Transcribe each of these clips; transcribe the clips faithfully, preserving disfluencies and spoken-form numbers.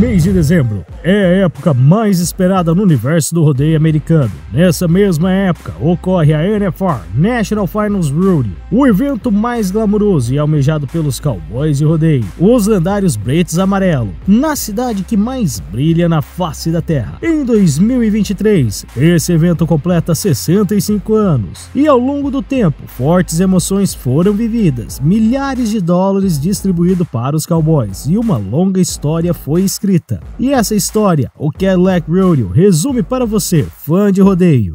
mês de dezembro é a época mais esperada no universo do rodeio americano. Nessa mesma época ocorre a N F R, National Finals Rodeo, o evento mais glamouroso e almejado pelos cowboys de rodeio, os lendários Bretes Amarelo, na cidade que mais brilha na face da terra. Em dois mil e vinte e três, esse evento completa sessenta e cinco anos, e ao longo do tempo, fortes emoções foram vividas, milhares de dólares distribuídos para os cowboys e uma longa história foi escrita. E essa história, o Cadillac Rodeo resume para você, fã de rodeio.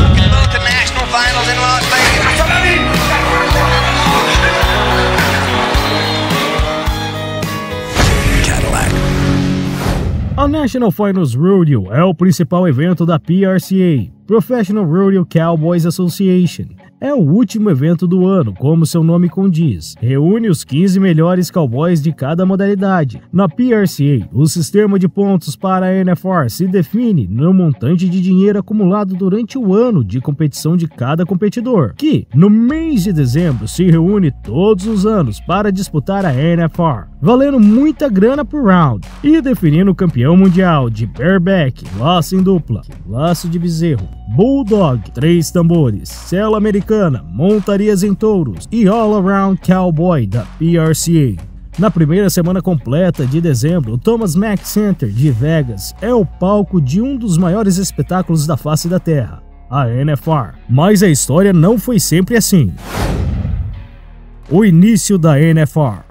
A National Finals Rodeo é o principal evento da P R C A, Professional Rodeo Cowboys Association. É o último evento do ano, como seu nome condiz. Reúne os quinze melhores cowboys de cada modalidade. Na P R C A, o sistema de pontos para a N F R se define no montante de dinheiro acumulado durante o ano de competição de cada competidor, que, no mês de dezembro, se reúne todos os anos para disputar a N F R, valendo muita grana por round, e definindo o campeão mundial de bareback, laço em dupla, laço de bezerro, bulldog, três tambores, sela americana, montarias em touros e all-around cowboy da P R C A. Na primeira semana completa de dezembro, o Thomas Mack Center de Vegas é o palco de um dos maiores espetáculos da face da terra, a N F R. Mas a história não foi sempre assim. O início da N F R.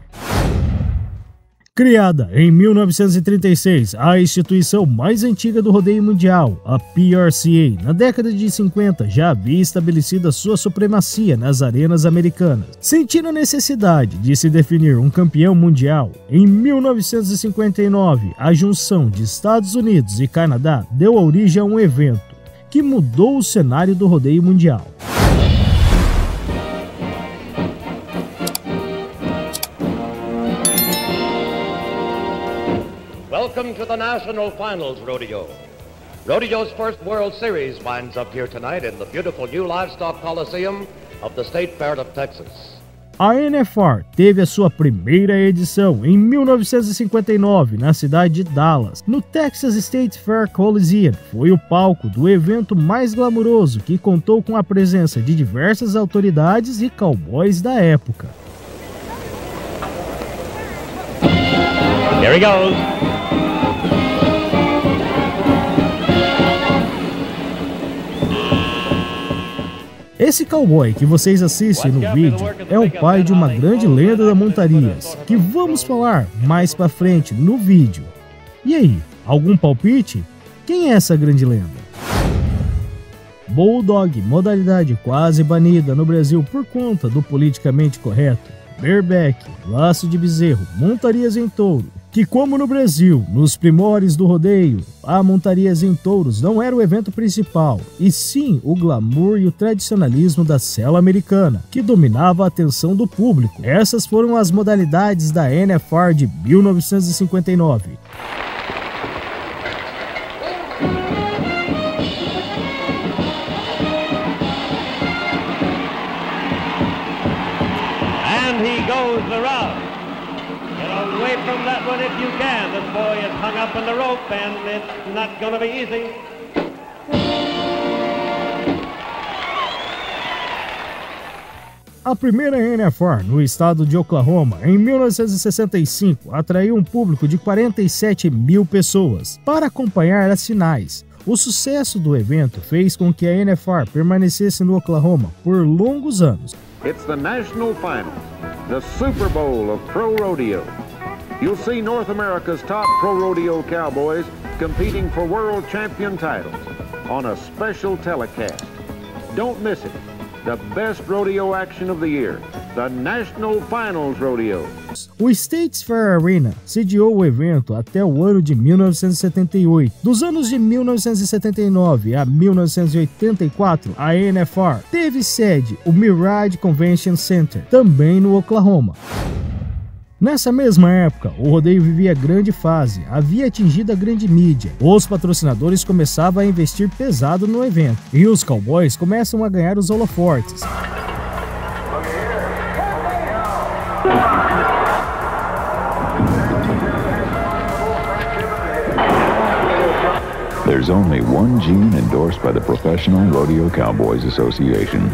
Criada em mil novecentos e trinta e seis, a instituição mais antiga do rodeio mundial, a P R C A, na década de cinquenta já havia estabelecido a sua supremacia nas arenas americanas. Sentindo a necessidade de se definir um campeão mundial, em mil novecentos e cinquenta e nove, a junção de Estados Unidos e Canadá deu origem a um evento que mudou o cenário do rodeio mundial. Welcome to the National Finals Rodeo. Rodeo's first World Series winds up here tonight in the beautiful new Livestock Coliseum of the State Fair of Texas. A N F R teve a sua primeira edição em mil novecentos e cinquenta e nove na cidade de Dallas, no Texas State Fair Coliseum. Foi o palco do evento mais glamouroso que contou com a presença de diversas autoridades e cowboys da época. Here he goes. Esse cowboy que vocês assistem no vídeo é o pai de uma grande lenda da montarias, que vamos falar mais pra frente no vídeo. E aí, algum palpite? Quem é essa grande lenda? Bulldog, modalidade quase banida no Brasil por conta do politicamente correto. Bareback, laço de bezerro, montarias em touro, que como no Brasil, nos primórdios do rodeio, a montarias em touros não era o evento principal, e sim o glamour e o tradicionalismo da sela americana, que dominava a atenção do público. Essas foram as modalidades da N F R de mil novecentos e cinquenta e nove. He goes the route. Get away from that one if you can. This boy is hung up in the rope and it's not going to be easy. A primeira N F R no estado de Oklahoma, em mil novecentos e sessenta e cinco, atraiu um público de quarenta e sete mil pessoas para acompanhar as finais. O sucesso do evento fez com que a N F R permanecesse no Oklahoma por longos anos. It's the National Finals, the Super Bowl of pro rodeo. You'll see North America's top pro rodeo cowboys competing for world champion titles on a special telecast. Don't miss it. The best rodeo action of the year, the National Finals Rodeo. O State Fair Arena sediou o evento até o ano de mil novecentos e setenta e oito. Dos anos de mil novecentos e setenta e nove a mil novecentos e oitenta e quatro, a N F R teve sede o Mirage Convention Center, também no Oklahoma. Nessa mesma época, o rodeio vivia grande fase, havia atingido a grande mídia, os patrocinadores começavam a investir pesado no evento, e os cowboys começam a ganhar os holofortes. there's only one gene endorsed by the Professional Rodeo Cowboys Association.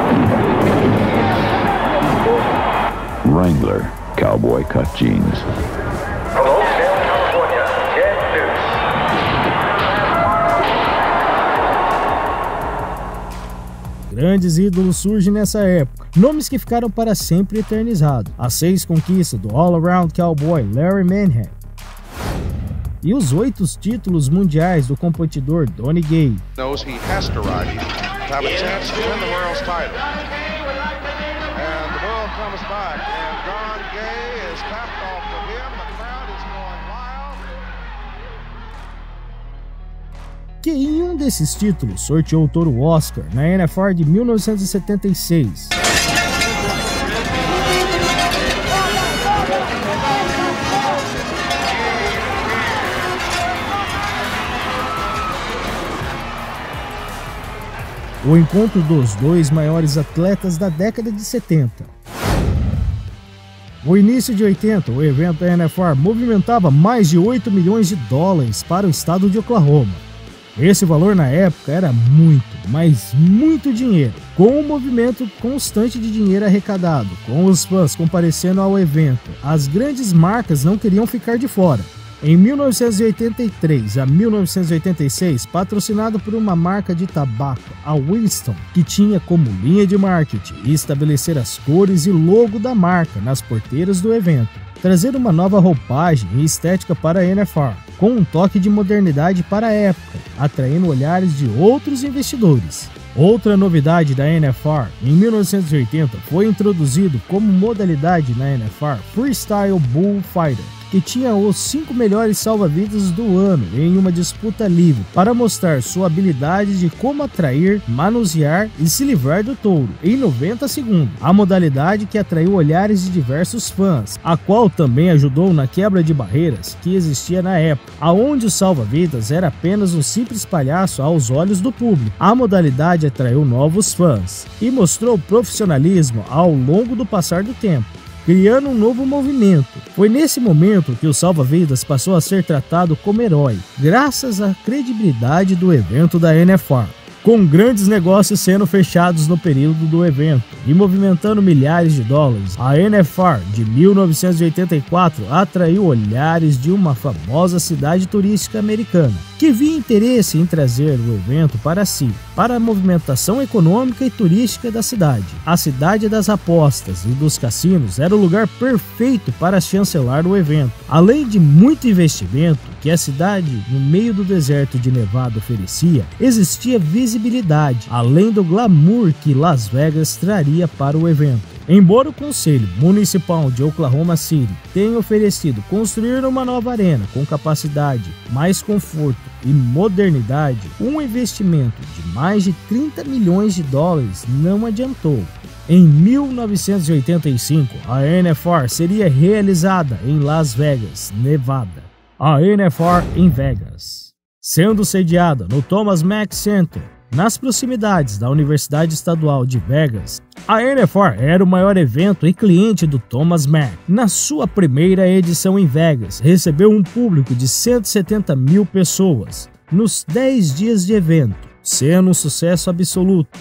Wrangler Cowboy Cut Jeans. From Oakdale, California, Jed Deuce. Grandes ídolos surgem nessa época, nomes que ficaram para sempre eternizados. As seis conquistas do All-Around Cowboy Larry Manhattan e os oito títulos mundiais do competidor Donnie Gay. Knows he has to ride him to have a chance to win the world's title. And the bull comes back, and Don Gay is tapped off of him. The crowd is going wild. Que em um desses títulos sorteou o touro Oscar na N F R de mil novecentos e setenta e seis. O encontro dos dois maiores atletas da década de setenta. No início de oitenta, o evento da N F R movimentava mais de oito milhões de dólares para o estado de Oklahoma. Esse valor na época era muito, mas muito dinheiro, com um movimento constante de dinheiro arrecadado, com os fãs comparecendo ao evento. As grandes marcas não queriam ficar de fora. Em mil novecentos e oitenta e três a mil novecentos e oitenta e seis, patrocinado por uma marca de tabaco, a Winston, que tinha como linha de marketing estabelecer as cores e logo da marca nas porteiras do evento, trazer uma nova roupagem e estética para a N F R, com um toque de modernidade para a época, atraindo olhares de outros investidores. Outra novidade da N F R, em mil novecentos e oitenta, foi introduzido como modalidade na N F R Freestyle Bullfighter, que tinha os cinco melhores salva-vidas do ano em uma disputa livre, para mostrar sua habilidade de como atrair, manusear e se livrar do touro em noventa segundos. A modalidade que atraiu olhares de diversos fãs, a qual também ajudou na quebra de barreiras que existia na época, aonde o salva-vidas era apenas um simples palhaço aos olhos do público. A modalidade atraiu novos fãs e mostrou profissionalismo ao longo do passar do tempo, criando um novo movimento. Foi nesse momento que o salva-vidas passou a ser tratado como herói, graças à credibilidade do evento da N F R. Com grandes negócios sendo fechados no período do evento e movimentando milhares de dólares, a N F R de mil novecentos e oitenta e quatro atraiu olhares de uma famosa cidade turística americana, que via interesse em trazer o evento para si, para a movimentação econômica e turística da cidade. A cidade das apostas e dos cassinos era o lugar perfeito para chancelar o evento. Além de muito investimento que a cidade, no meio do deserto de Nevada, oferecia, existia visibilidade, além do glamour que Las Vegas traria para o evento. Embora o Conselho Municipal de Oklahoma City tenha oferecido construir uma nova arena com capacidade, mais conforto e modernidade, um investimento de mais de trinta milhões de dólares não adiantou. Em mil novecentos e oitenta e cinco, a N F R seria realizada em Las Vegas, Nevada. A N F R em Vegas, sendo sediada no Thomas Mack Center, nas proximidades da Universidade Estadual de Vegas. A N F R era o maior evento e cliente do Thomas Mack. Na sua primeira edição em Vegas, recebeu um público de cento e setenta mil pessoas nos dez dias de evento, sendo um sucesso absoluto.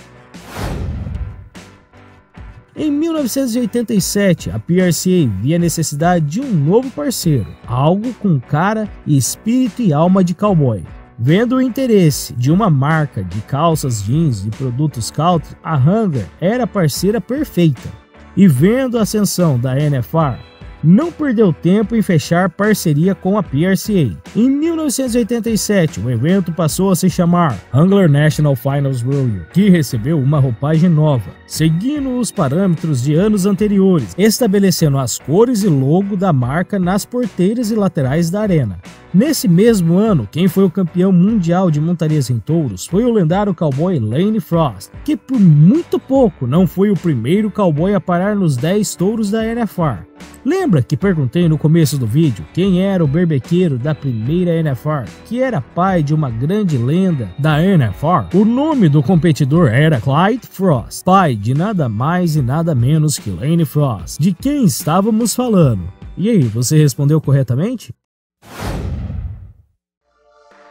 Em mil novecentos e oitenta e sete, a P R C A via a necessidade de um novo parceiro, algo com cara e espírito e alma de cowboy. Vendo o interesse de uma marca de calças jeans e produtos country, a Wrangler era a parceira perfeita. E vendo a ascensão da N F R, não perdeu tempo em fechar parceria com a P R C A. Em mil novecentos e oitenta e sete, o evento passou a se chamar Wrangler National Finals Rodeo, que recebeu uma roupagem nova, seguindo os parâmetros de anos anteriores, estabelecendo as cores e logo da marca nas porteiras e laterais da arena. Nesse mesmo ano, quem foi o campeão mundial de montarias em touros foi o lendário cowboy Lane Frost, que por muito pouco não foi o primeiro cowboy a parar nos dez touros da N F R. Lembra que perguntei no começo do vídeo quem era o berbequeiro da primeira N F R, que era pai de uma grande lenda da N F R? O nome do competidor era Clyde Frost, pai de nada mais e nada menos que Lane Frost, de quem estávamos falando. E aí, você respondeu corretamente?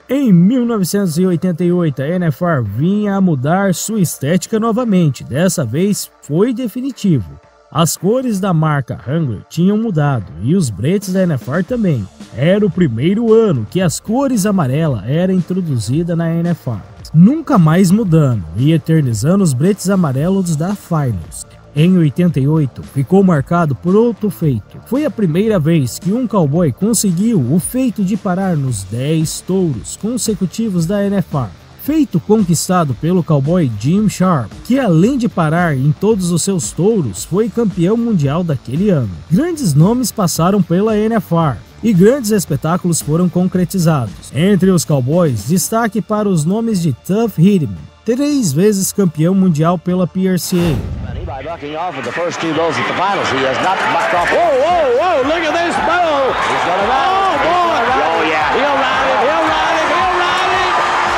Em mil novecentos e oitenta e oito, a N F R vinha a mudar sua estética novamente, dessa vez foi definitivo. As cores da marca Wrangler tinham mudado e os bretes da N F R também. Era o primeiro ano que as cores amarela eram introduzidas na N F R, nunca mais mudando e eternizando os bretes amarelos da Finals. Em oitenta e oito, ficou marcado por outro feito. Foi a primeira vez que um cowboy conseguiu o feito de parar nos dez touros consecutivos da N F R. Feito conquistado pelo cowboy Jim Sharp, que além de parar em todos os seus touros, foi campeão mundial daquele ano. Grandes nomes passaram pela N F R e grandes espetáculos foram concretizados. Entre os cowboys, destaque para os nomes de Tuff Hedeman, três vezes campeão mundial pela P R C A. By bucking off of the first two bulls at the finals, he has not bucked off. Whoa, whoa, whoa, look at this bull! He's gonna ride it. Oh, boy! Oh, yeah. He'll ride it, he'll ride it, he'll ride it!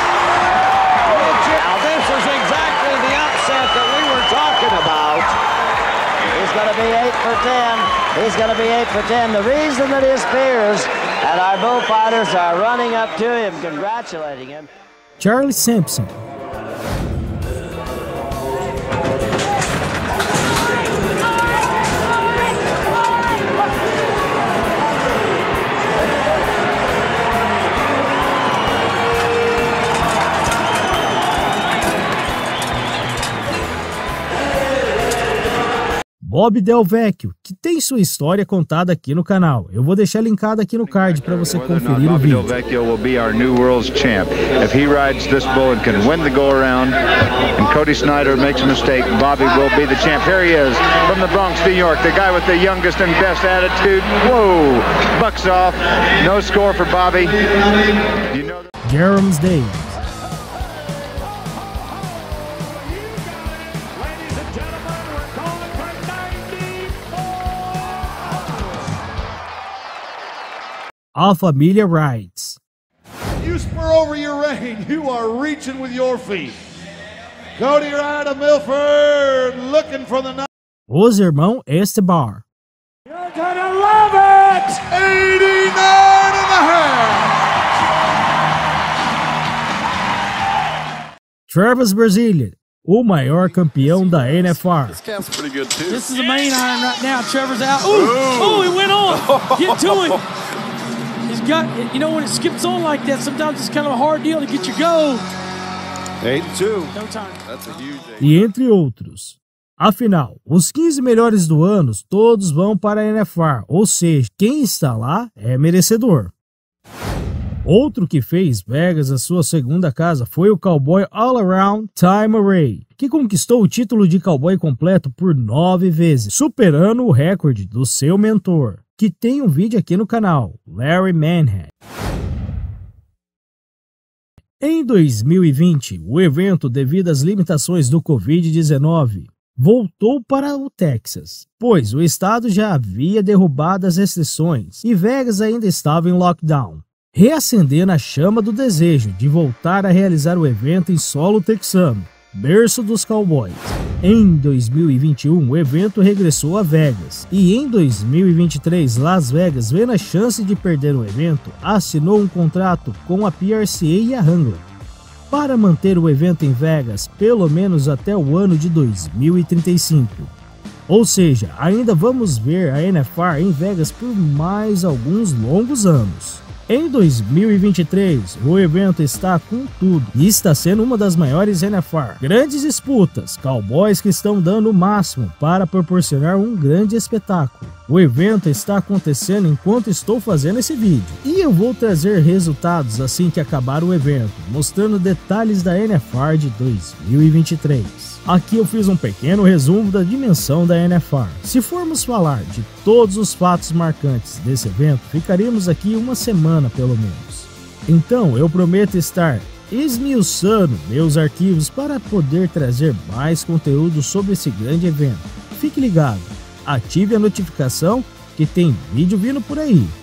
Now, this is exactly the upset that we were talking about. He's gonna be eight for ten. He's gonna be eight for ten. The reason that his peers and our bullfighters are running up to him, congratulating him. Charlie Sampson. Bob Del Vecchio, que tem sua história contada aqui no canal. Eu vou deixar linkado aqui no card para você conferir o vídeo. Bob Del Vecchio will be our new world's champ. If he rides this bull and can win the go-around, and Cody Snyder makes a mistake, Bobby will be the champ. Here he is, from the Bronx, New York, the guy with the youngest and best attitude. Whoa, bucks off, no score for Bobby. You know Jerem's Day. A família Wrights. You spur over your rein, you are reaching with your feet. Cody Wright of Milford looking for the... Os irmãos Estebar. You're gonna love it! eighty-nine and a half! Travis Brazilian, o maior campeão da N F R. This calf's pretty good too. This is the main iron right now. Trevor's out. Ooh, oh, he went on. Get to him. He's got, you know, when it skips on like that, sometimes it's kind of a hard deal to get your go. eight two. No time. That's a huge eight. E entre outros. Afinal, os quinze melhores do ano, todos vão para a N F R, ou seja, quem está lá é merecedor. Outro que fez Vegas a sua segunda casa foi o cowboy all-around Time Array, que conquistou o título de cowboy completo por nove vezes, superando o recorde do seu mentor, que tem um vídeo aqui no canal, Larry Manhattan. Em dois mil e vinte, o evento, devido às limitações do Covid dezenove, voltou para o Texas, pois o estado já havia derrubado as restrições e Vegas ainda estava em lockdown, reacendendo a chama do desejo de voltar a realizar o evento em solo texano, berço dos cowboys. Em dois mil e vinte e um, o evento regressou a Vegas, e em dois mil e vinte e três, Las Vegas, vendo a chance de perder o evento, assinou um contrato com a P R C A e a Wrangler para manter o evento em Vegas pelo menos até o ano de dois mil e trinta e cinco. Ou seja, ainda vamos ver a N F R em Vegas por mais alguns longos anos. Em dois mil e vinte e três, o evento está com tudo e está sendo uma das maiores N F R. Grandes disputas, cowboys que estão dando o máximo para proporcionar um grande espetáculo. O evento está acontecendo enquanto estou fazendo esse vídeo e eu vou trazer resultados assim que acabar o evento, mostrando detalhes da N F R de dois mil e vinte e três. Aqui eu fiz um pequeno resumo da dimensão da N F R. Se formos falar de todos os fatos marcantes desse evento, ficaríamos aqui uma semana pelo menos. Então eu prometo estar esmiuçando meus arquivos para poder trazer mais conteúdo sobre esse grande evento. Fique ligado, ative a notificação que tem vídeo vindo por aí.